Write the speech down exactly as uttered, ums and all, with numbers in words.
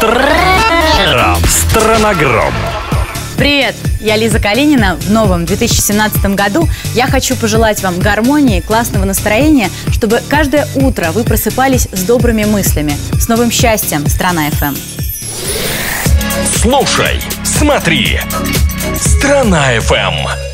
Страногром. Привет, я Лиза Калинина. В новом две тысячи семнадцатом году я хочу пожелать вам гармонии, классного настроения, чтобы каждое утро вы просыпались с добрыми мыслями. С новым счастьем, Страна эф эм. Слушай, смотри, Страна эф эм.